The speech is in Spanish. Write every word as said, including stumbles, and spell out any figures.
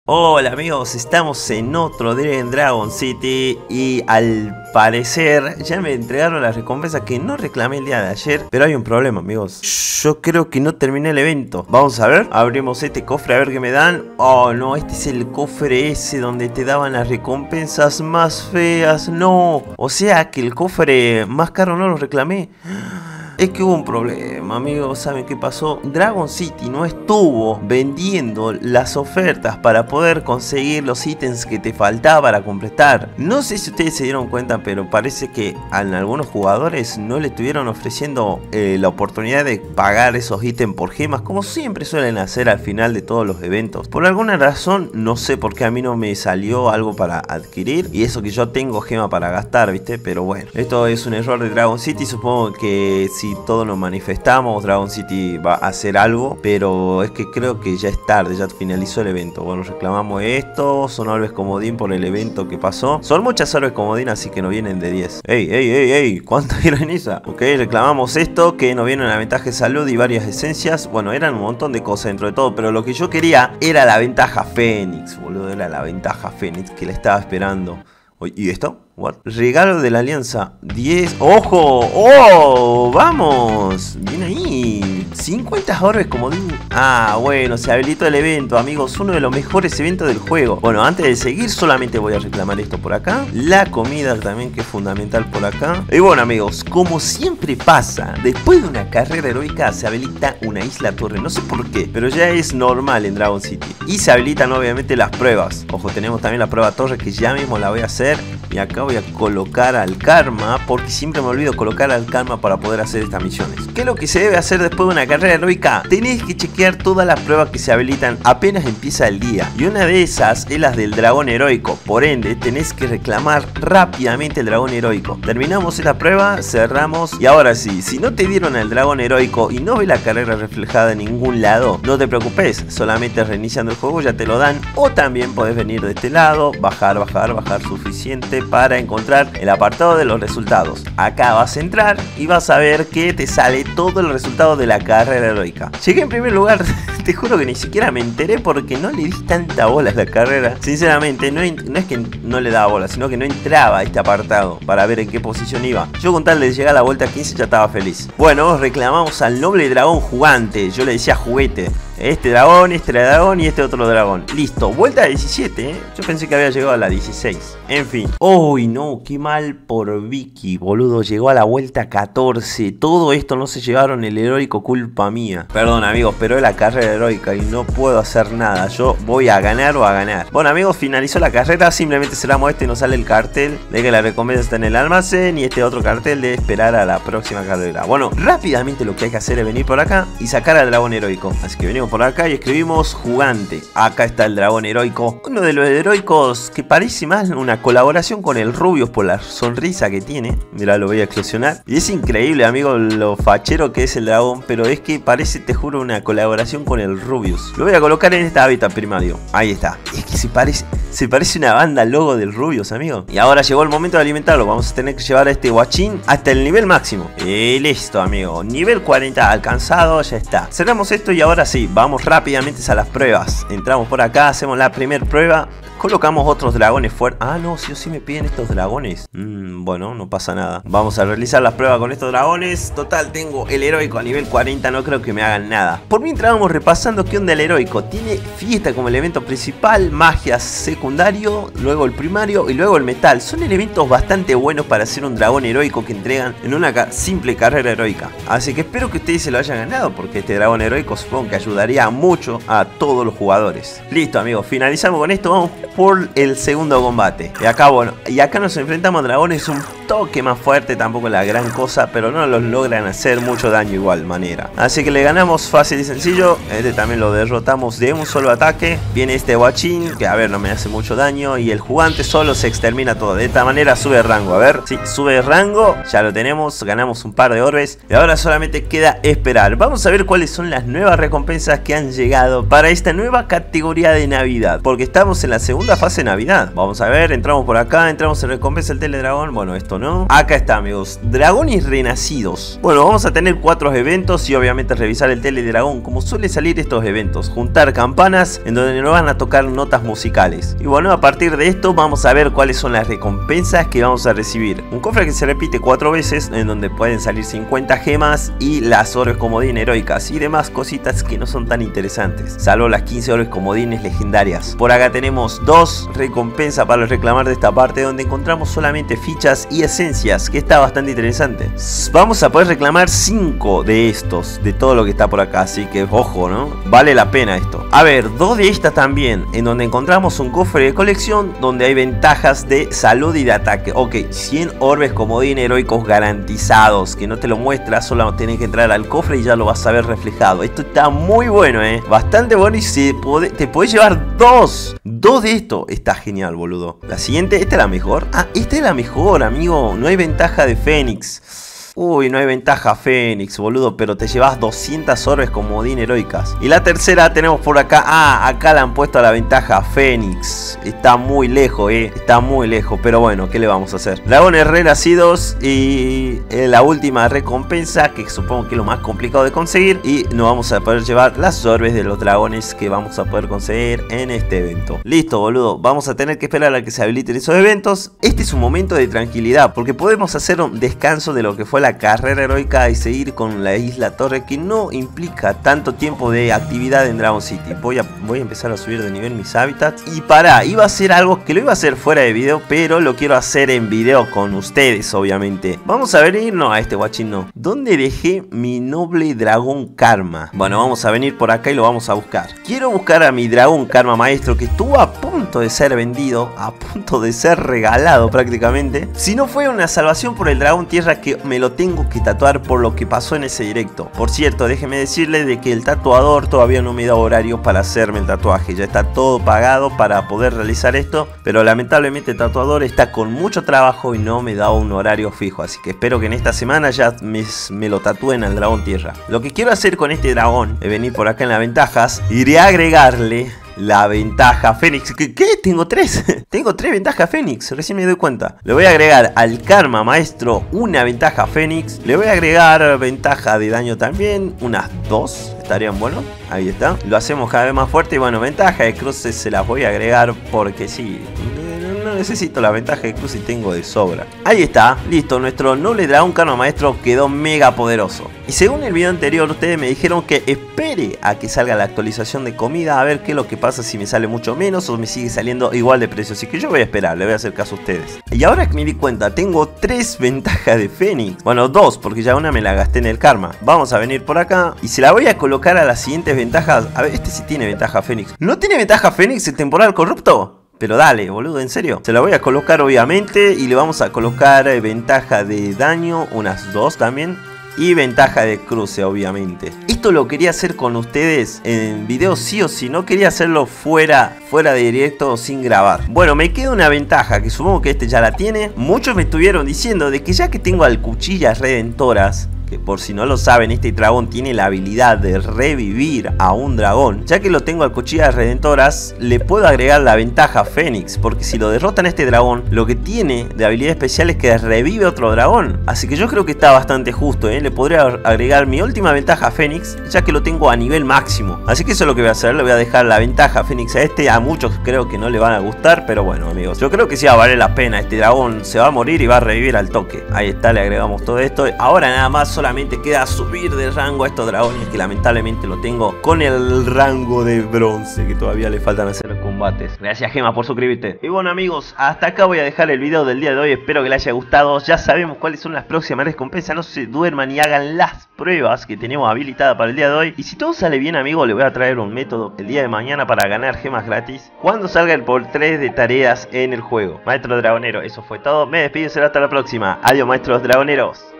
Hola amigos, estamos en otro día en Dragon City y al parecer ya me entregaron la recompensa que no reclamé el día de ayer. Pero hay un problema amigos, yo creo que no terminé el evento. Vamos a ver, abrimos este cofre a ver qué me dan. Oh no, este es el cofre ese donde te daban las recompensas más feas. No, o sea que el cofre más caro no lo reclamé. Es que hubo un problema, amigos. ¿Saben qué pasó? Dragon City no estuvo vendiendo las ofertas para poder conseguir los ítems que te faltaba para completar. No sé si ustedes se dieron cuenta, pero parece que a algunos jugadores no le estuvieron ofreciendo eh, la oportunidad de pagar esos ítems por gemas, como siempre suelen hacer al final de todos los eventos. Por alguna razón, no sé por qué a mí no me salió algo para adquirir. Y eso que yo tengo gema para gastar, ¿viste? Pero bueno, esto es un error de Dragon City. Supongo que si todos nos manifestamos, Dragon City va a hacer algo, pero es que creo que ya es tarde, ya finalizó el evento. Bueno, reclamamos esto, son orbes comodín por el evento que pasó. Son muchas orbes comodín, así que nos vienen de diez. Ey, ey, ey, ey, ¿cuántas eran esas? Ok, reclamamos esto, que nos viene la ventaja de salud y varias esencias. Bueno, eran un montón de cosas dentro de todo, pero lo que yo quería era la ventaja Fénix, boludo, era la ventaja Fénix que la estaba esperando. ¿Y esto? What? Regalo de la alianza diez. ¡Ojo! ¡Oh! ¡Vamos! Bien ahí. cincuenta orbes comodín. Ah, bueno, se habilitó el evento, amigos. Uno de los mejores eventos del juego. Bueno, antes de seguir, solamente voy a reclamar esto por acá. La comida también, que es fundamental por acá. Y bueno, amigos, como siempre pasa, después de una carrera heroica se habilita una isla torre. No sé por qué, pero ya es normal en Dragon City. Y se habilitan obviamente las pruebas. Ojo, tenemos también la prueba torre, que ya mismo la voy a hacer. Y acá voy a colocar al karma, porque siempre me olvido colocar al karma para poder hacer estas misiones. ¿Qué es lo que se debe hacer después de una carrera heroica? Tenés que chequear todas las pruebas que se habilitan apenas empieza el día. Y una de esas es las del dragón heroico. Por ende, tenés que reclamar rápidamente el dragón heroico. Terminamos esta prueba, cerramos. Y ahora sí, si no te dieron el dragón heroico y no ves la carrera reflejada en ningún lado, no te preocupes, solamente reiniciando el juego ya te lo dan. O también podés venir de este lado, bajar, bajar, bajar suficiente para encontrar el apartado de los resultados. Acá vas a entrar y vas a ver que te sale todo el resultado de la carrera heroica. Llegué en primer lugar. Te juro que ni siquiera me enteré porque no le di tanta bola a la carrera. Sinceramente, no, no es que no le daba bola, sino que no entraba a este apartado para ver en qué posición iba. Yo con tal de llegar a la vuelta quince ya estaba feliz. Bueno, reclamamos al noble dragón jugante. Yo le decía juguete. Este dragón, este dragón y este otro dragón. Listo, vuelta diecisiete, ¿eh? Yo pensé que había llegado a la dieciséis. En fin. Uy, no, qué mal por Vicky, boludo. Llegó a la vuelta catorce. Todo esto no se llevaron el heroico, culpa mía. Perdón, amigos, pero es la carrera heroica y no puedo hacer nada. Yo voy a ganar o a ganar. Bueno, amigos, finalizó la carrera. Simplemente cerramos este y nos sale el cartel de que la recompensa está en el almacén. Y este otro cartel de esperar a la próxima carrera. Bueno, rápidamente lo que hay que hacer es venir por acá y sacar al dragón heroico. Así que venimos por acá y escribimos jugante. Acá está el dragón heroico. Uno de los heroicos que parece más una colaboración con el Rubius por la sonrisa que tiene. Mirá, lo voy a explosionar. Y es increíble, amigo, lo fachero que es el dragón. Pero es que parece, te juro, una colaboración con el Rubius. Lo voy a colocar en este hábitat primario. Ahí está. Es que se parece, se parece una banda al logo del Rubius, amigo. Y ahora llegó el momento de alimentarlo. Vamos a tener que llevar a este guachín hasta el nivel máximo. Y listo, amigo. Nivel cuarenta alcanzado, ya está. Cerramos esto y ahora sí, vamos rápidamente a las pruebas. Entramos por acá, hacemos la primera prueba. Colocamos otros dragones fuertes. Ah, no, sí o sí me piden estos dragones. Mm, bueno, no pasa nada. Vamos a realizar las pruebas con estos dragones. Total, tengo el heroico a nivel cuarenta. No creo que me hagan nada. Por mientras vamos repasando qué onda el heroico. Tiene fiesta como elemento principal, magia secundario, luego el primario y luego el metal. Son elementos bastante buenos para hacer un dragón heroico que entregan en una ca simple carrera heroica. Así que espero que ustedes se lo hayan ganado, porque este dragón heroico supongo que ayudaría mucho a todos los jugadores. Listo, amigos, finalizamos con esto. Vamos por el segundo combate. Y acá, bueno, y acá nos enfrentamos a dragones un toque más fuerte, tampoco la gran cosa, pero no los logran hacer mucho daño igual manera. Así que le ganamos fácil y sencillo. Este también lo derrotamos de un solo ataque. Viene este guachín, que a ver, no me hace mucho daño, y el jugante solo se extermina todo. De esta manera sube rango, a ver, sí, sube rango, ya lo tenemos, ganamos un par de orbes. Y ahora solamente queda esperar. Vamos a ver cuáles son las nuevas recompensas que han llegado para esta nueva categoría de Navidad, porque estamos en la segunda fase de Navidad. Vamos a ver, entramos por acá, entramos en recompensa el teledragón. Bueno, esto ¿no? Acá está, amigos. Dragones renacidos. Bueno, vamos a tener cuatro eventos y obviamente revisar el tele dragón, como suele salir estos eventos. Juntar campanas en donde nos van a tocar notas musicales. Y bueno, a partir de esto vamos a ver cuáles son las recompensas que vamos a recibir. Un cofre que se repite cuatro veces, en donde pueden salir cincuenta gemas y las orbes comodín heroicas y demás cositas que no son tan interesantes, salvo las quince orbes comodines legendarias. Por acá tenemos dos recompensas para reclamar de esta parte, donde encontramos solamente fichas y esencias, que está bastante interesante. Vamos a poder reclamar cinco de estos, de todo lo que está por acá, así que ojo, ¿no? Vale la pena esto. A ver, dos de estas también, en donde encontramos un cofre de colección donde hay ventajas de salud y de ataque. Ok, cien orbes comodín heroicos garantizados, que no te lo muestra, solo tienes que entrar al cofre y ya lo vas a ver reflejado. Esto está muy bueno, eh, bastante bueno, y se puede, te puedes llevar dos, dos de esto. Está genial, boludo. La siguiente, esta es la mejor. Ah, esta es la mejor, amigo. No hay ventaja de Fénix. Uy, no hay ventaja Fénix, boludo, pero te llevas doscientas orbes comodín heroicas. Y la tercera tenemos por acá. Ah, acá la han puesto a la ventaja Fénix. Está muy lejos, eh. Está muy lejos, pero bueno, ¿qué le vamos a hacer? Dragones renacidos y eh, la última recompensa, que supongo que es lo más complicado de conseguir. Y nos vamos a poder llevar las orbes de los dragones que vamos a poder conseguir en este evento. Listo, boludo. Vamos a tener que esperar a que se habiliten esos eventos. Este es un momento de tranquilidad, porque podemos hacer un descanso de lo que fue la carrera heroica y seguir con la isla torre, que no implica tanto tiempo de actividad en Dragon City. Voy a, voy a empezar a subir de nivel mis hábitats. Y para, iba a hacer algo que lo iba a hacer fuera de video, pero lo quiero hacer en video con ustedes, obviamente. Vamos a venir, no, a este guachín no. ¿Dónde dejé mi noble dragón Karma? Bueno, vamos a venir por acá y lo vamos a buscar. Quiero buscar a mi dragón Karma maestro, que estuvo a punto de ser vendido, a punto de ser regalado prácticamente. Si no fue una salvación por el dragón tierra, que me lo tengo que tatuar por lo que pasó en ese directo. Por cierto, déjeme decirle de que el tatuador todavía no me da horario para hacerme el tatuaje. Ya está todo pagado para poder realizar esto, pero lamentablemente el tatuador está con mucho trabajo y no me da un horario fijo. Así que espero que en esta semana ya me, me lo tatúen al dragón tierra. Lo que quiero hacer con este dragón es venir por acá en las ventajas. Iré a agregarle la ventaja Fénix. ¿Qué? ¿Qué? Tengo tres. Tengo tres ventajas Fénix. Recién me doy cuenta. Le voy a agregar al Karma maestro una ventaja Fénix. Le voy a agregar ventaja de daño también. Unas dos. Estarían buenos. Ahí está. Lo hacemos cada vez más fuerte. Y bueno, ventaja de cruces se las voy a agregar porque sí. No necesito la ventaja de cruz y tengo de sobra. Ahí está, listo, nuestro noble dragón Karma maestro quedó mega poderoso. Y según el video anterior, ustedes me dijeron que espere a que salga la actualización de comida, a ver qué es lo que pasa, si me sale mucho menos o me sigue saliendo igual de precio. Así que yo voy a esperar, le voy a hacer caso a ustedes. Y ahora que me di cuenta, tengo tres ventajas de Fénix. Bueno, dos, porque ya una me la gasté en el Karma. Vamos a venir por acá y se la voy a colocar a las siguientes ventajas. A ver, este sí tiene ventaja Fénix. ¿No tiene ventaja Fénix el temporal corrupto? Pero dale, boludo, en serio. Se la voy a colocar obviamente y le vamos a colocar eh, ventaja de daño, unas dos también. Y ventaja de cruce, obviamente. Esto lo quería hacer con ustedes en video sí o sí. No quería hacerlo fuera, fuera de directo o sin grabar. Bueno, me queda una ventaja que supongo que este ya la tiene. Muchos me estuvieron diciendo de que ya que tengo al cuchillas redentoras, que por si no lo saben, este dragón tiene la habilidad de revivir a un dragón. Ya que lo tengo al cuchillas redentoras, le puedo agregar la ventaja Fénix, porque si lo derrotan a este dragón, lo que tiene de habilidad especial es que revive otro dragón. Así que yo creo que está bastante justo, ¿eh? Le podría agregar mi última ventaja Fénix, ya que lo tengo a nivel máximo. Así que eso es lo que voy a hacer, le voy a dejar la ventaja Fénix a este. A muchos creo que no le van a gustar, pero bueno, amigos, yo creo que sí va a valer la pena. Este dragón se va a morir y va a revivir al toque. Ahí está, le agregamos todo esto. Ahora nada más solamente queda subir de rango a estos dragones, que lamentablemente lo tengo con el rango de bronce, que todavía le faltan hacer combates. Gracias, Gema, por suscribirte. Y bueno, amigos, hasta acá voy a dejar el video del día de hoy. Espero que les haya gustado. Ya sabemos cuáles son las próximas recompensas. No se duerman y hagan las pruebas que tenemos habilitadas para el día de hoy. Y si todo sale bien, amigos, le voy a traer un método el día de mañana para ganar gemas gratis cuando salga el por tres de tareas en el juego. Maestro Dragonero, eso fue todo. Me despido y será hasta la próxima. Adiós, maestros dragoneros.